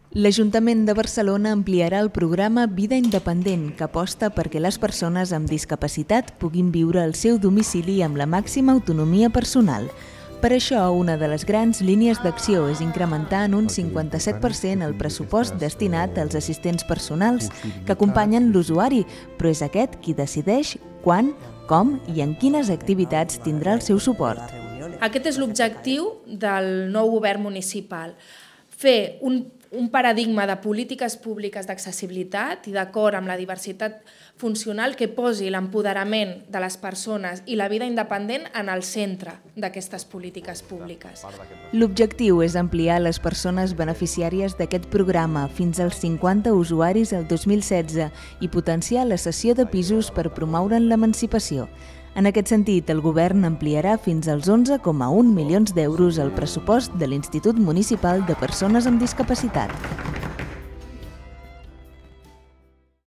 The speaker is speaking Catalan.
L'Ajuntament de Barcelona ampliarà el programa Vida Independent, que aposta perquè les persones amb discapacitat puguin viure al seu domicili amb la màxima autonomia personal. Per això, una de les grans línies d'acció és incrementar en un 57% el pressupost destinat als assistents personals que acompanyen l'usuari, però és aquest qui decideix quan, com i en quines activitats tindrà el seu suport. Aquest és l'objectiu del nou govern municipal. Fer un paradigma de polítiques públiques d'accessibilitat i d'acord amb la diversitat funcional que posi l'empoderament de les persones i la vida independent en el centre d'aquestes polítiques públiques. L'objectiu és ampliar les persones beneficiàries d'aquest programa fins als 50 usuaris el 2016 i potenciar la cessió de pisos per promoure'n l'emancipació. En aquest sentit, el govern ampliarà fins als 11,1 milions d'euros el pressupost de l'Institut Municipal de Persones amb Discapacitat.